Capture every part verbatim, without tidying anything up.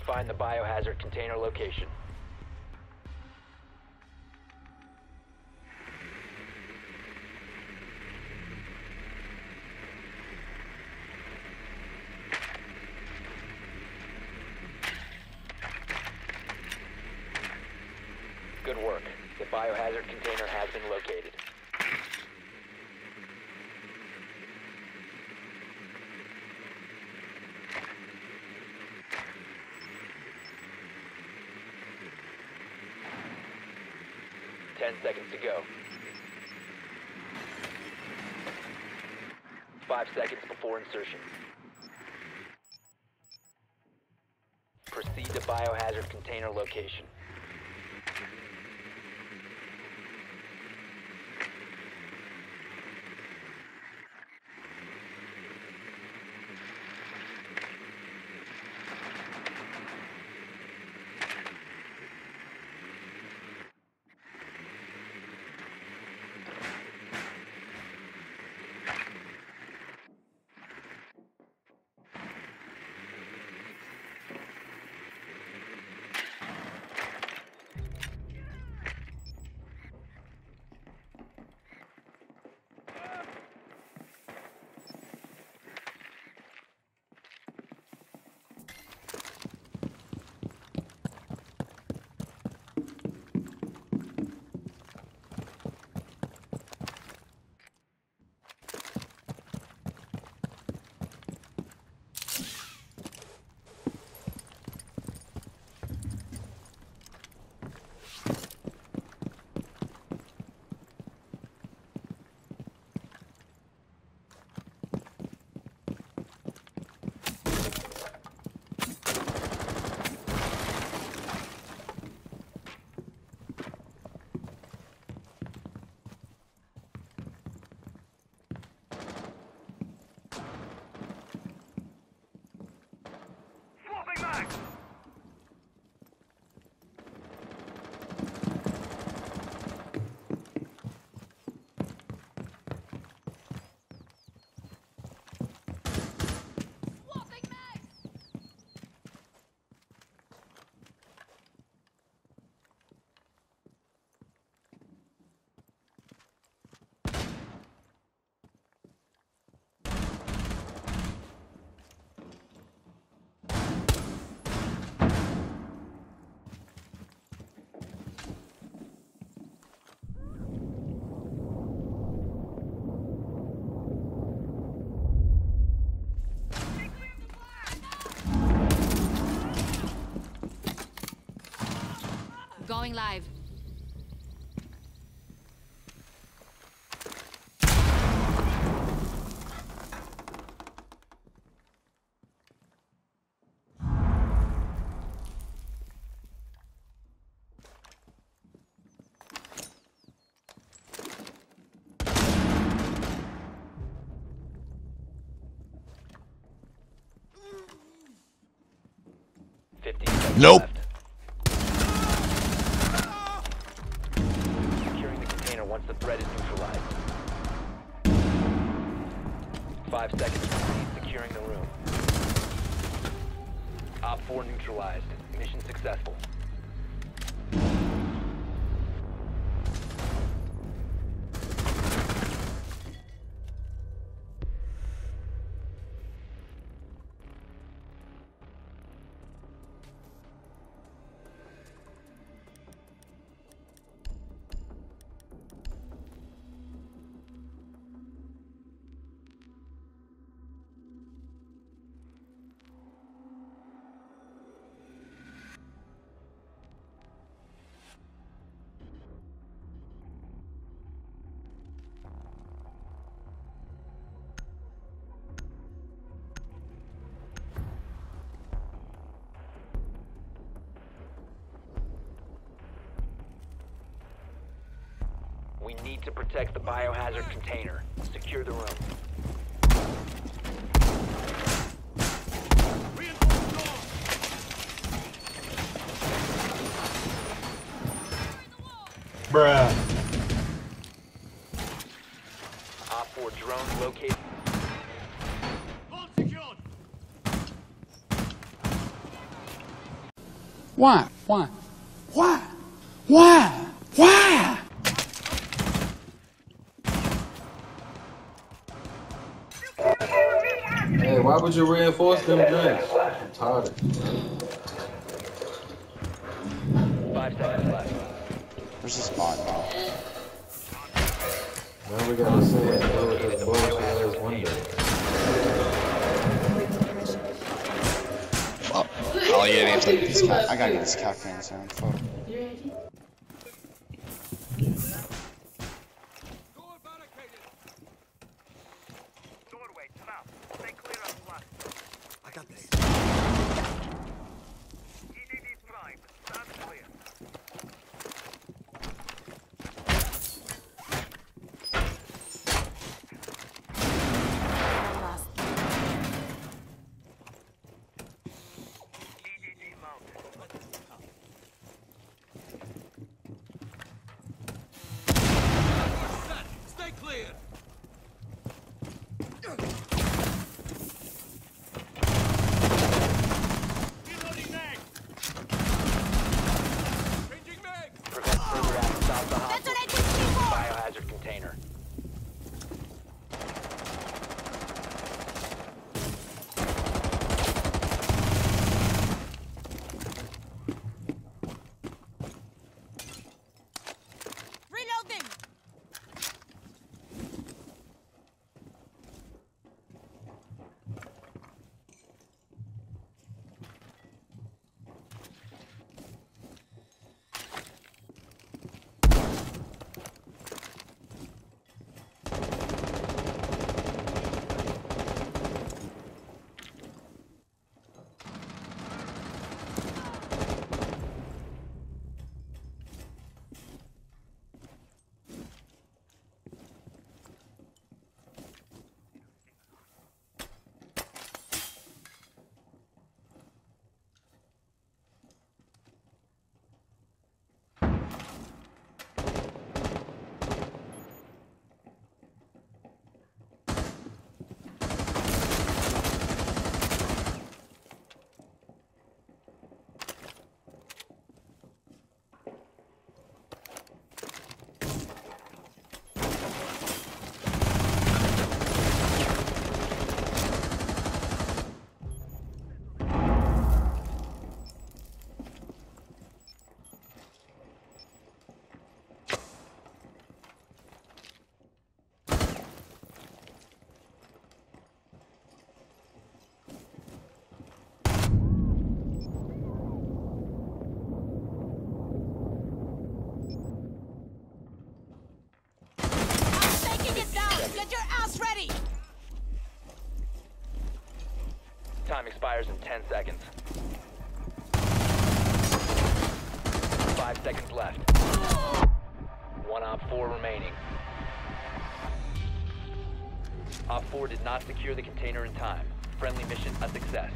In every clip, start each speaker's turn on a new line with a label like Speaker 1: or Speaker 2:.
Speaker 1: Find the biohazard container location. Good work. The biohazard container has been located. Ten seconds to go. Five seconds before insertion. Proceed to biohazard container location.
Speaker 2: Going live.
Speaker 1: Fifty seconds
Speaker 3: Nope.
Speaker 1: left. Securing the container once the threat is neutralized. Five seconds to proceed securing the room. Op four neutralized. Mission successful. We need to protect the biohazard container. Secure the room.
Speaker 3: Bruh.
Speaker 1: Op four drones located.
Speaker 3: Why? Why? Why? Why? Why?
Speaker 4: Hey, why would you reinforce them drinks? I'm tired of it.
Speaker 1: Five seconds left.
Speaker 3: There's a spot now.
Speaker 4: Now we gotta sit and deal with this bullshit ass window.
Speaker 3: Oh, oh yeah, man. Take this cat. I gotta get this cat fan sound. Fuck.
Speaker 1: Biohazard container.
Speaker 2: Reloading.
Speaker 1: Time expires in ten seconds. Five seconds left. One op four remaining. Op four did not secure the container in time. Friendly mission a success.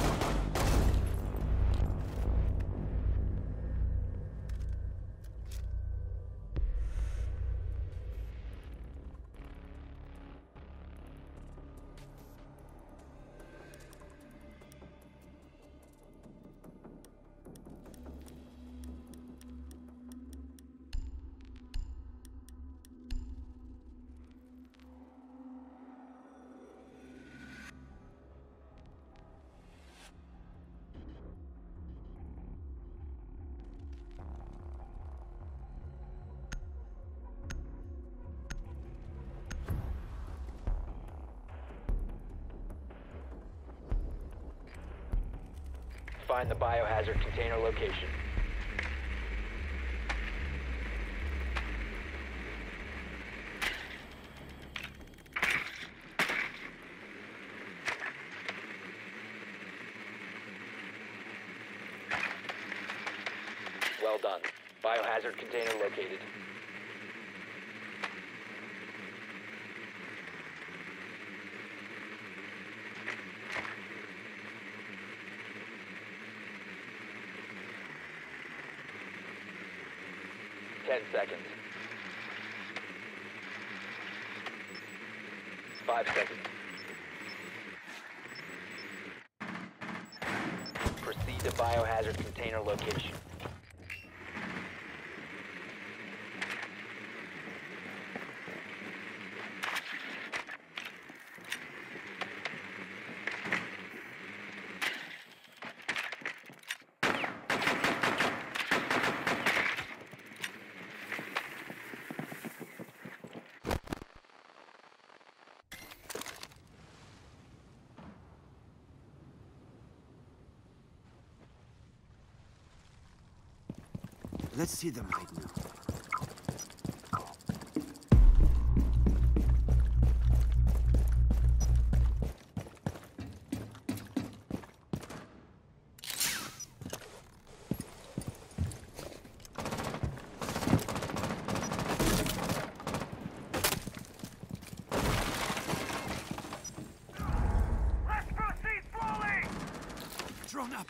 Speaker 1: Find the biohazard container location. Well done. Biohazard container located. Ten seconds. Five seconds. Proceed the biohazard container location.
Speaker 5: Let's see them right now.
Speaker 6: Let's proceed slowly!
Speaker 5: Drone up!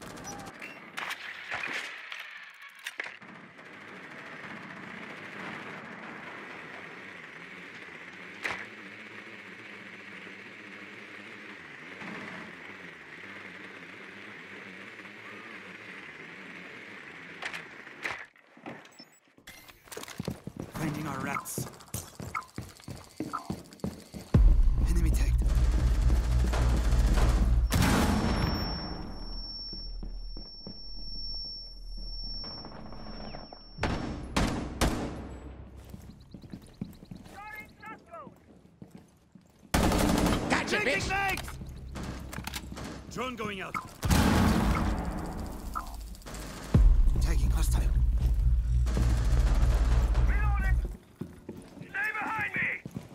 Speaker 5: Finding our rats. Enemy tagged.
Speaker 6: Starting shotgun!
Speaker 5: Gotcha, bitch! Legs! Drone going out. Tagging hostile.
Speaker 6: Reloading! Stay behind me!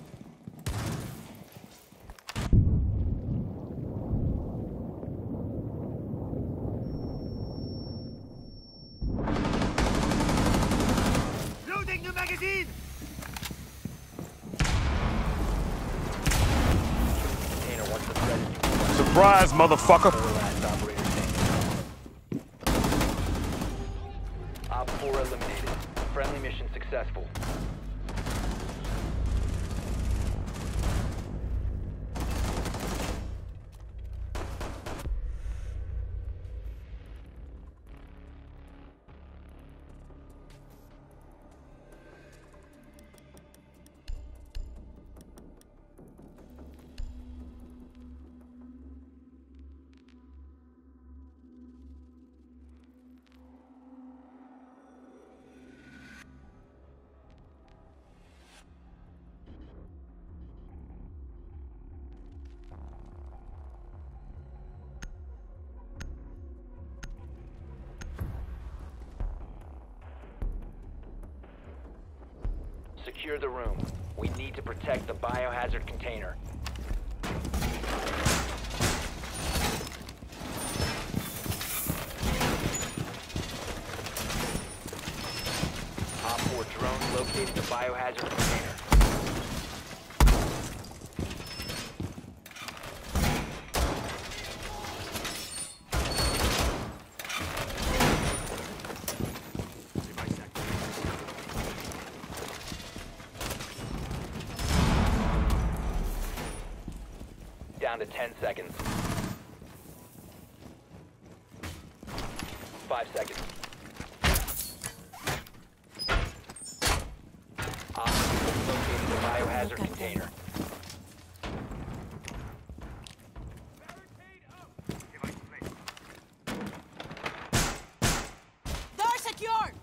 Speaker 5: Loading new magazine!
Speaker 1: Container once the threat is
Speaker 7: Surprise, motherfucker!
Speaker 1: four last operator standing. Op four eliminated. Friendly mission successful. Secure the room. We need to protect the biohazard container. Op four drone located the biohazard container. Down to ten seconds. Five seconds. Op four located the biohazard container.
Speaker 2: Door secured!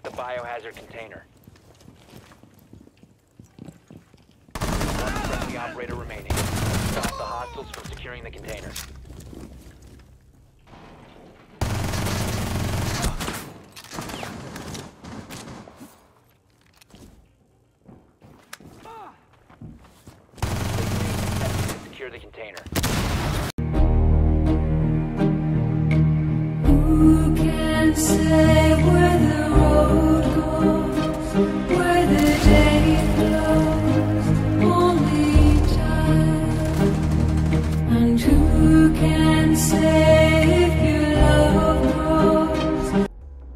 Speaker 1: the biohazard container. One friendly operator remaining. Stop the hostiles from securing the container. Secure the container.
Speaker 8: Who can say where the road goes, where the day flows? Only time. And who can say if your love grows?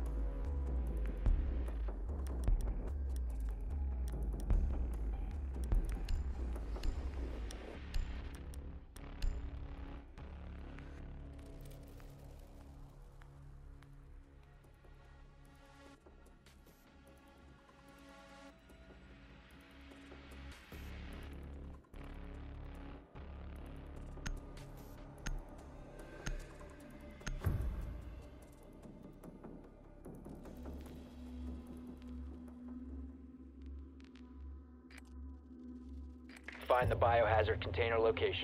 Speaker 1: Find the biohazard container location.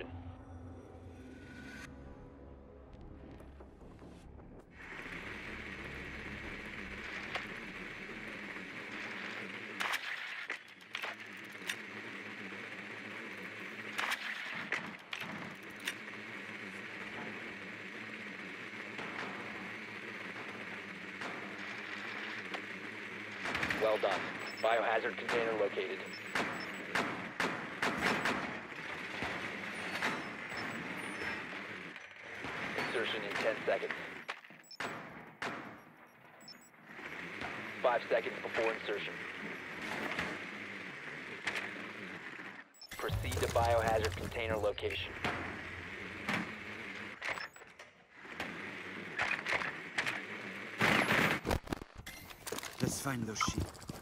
Speaker 1: Well done. Biohazard container located. Insertion in ten seconds. Five seconds before insertion. Proceed to biohazard container location.
Speaker 5: Let's find those sheep.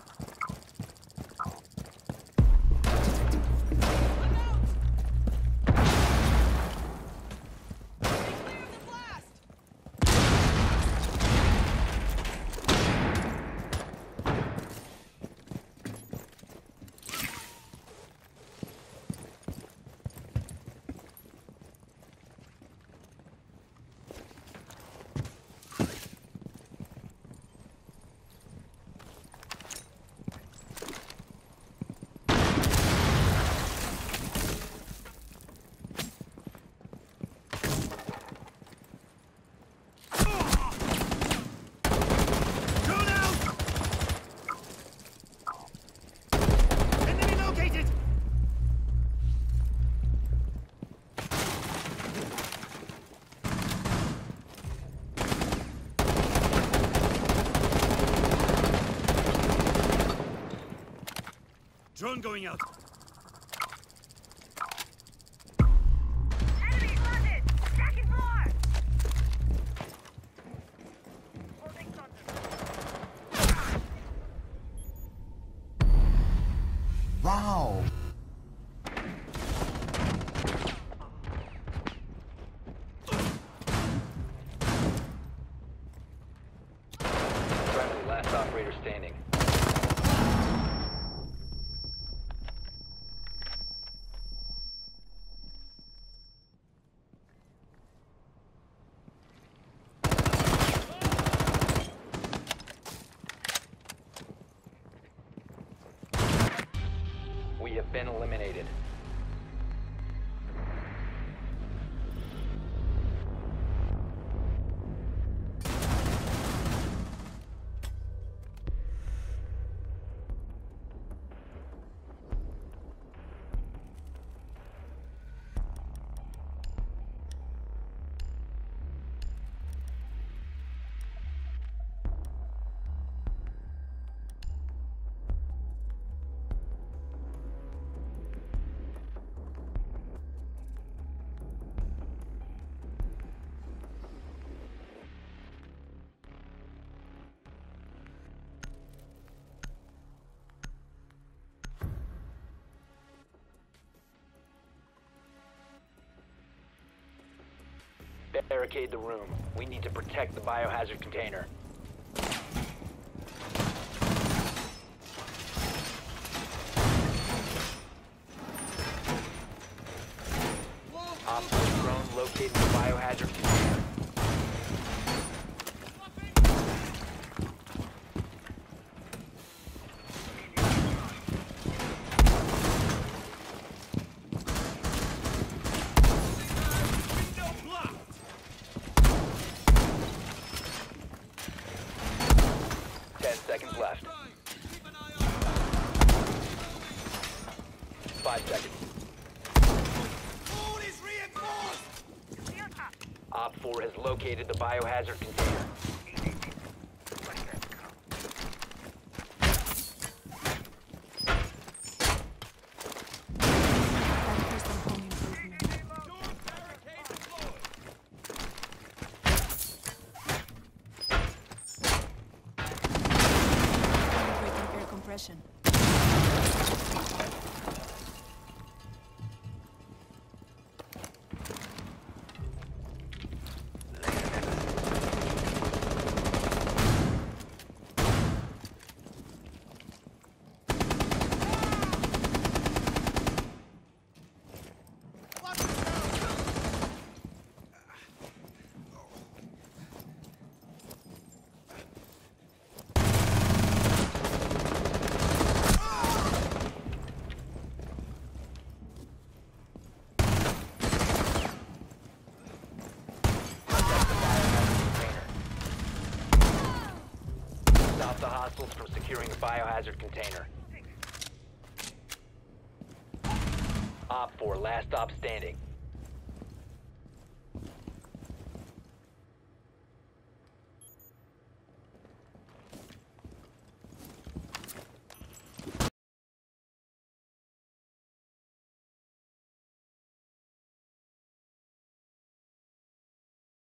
Speaker 5: Drone going out.
Speaker 6: Enemy spotted! Second floor! Holding thunder.
Speaker 3: Wow.
Speaker 1: Friendly, last operator standing. We have been eliminated. Barricade the room. We need to protect the biohazard container. located the biohazard container. Ten seconds left. Five seconds. Op four has located the biohazard container.
Speaker 2: Air compression.
Speaker 1: Stop the hostiles from securing the biohazard container. Op four, last stop standing.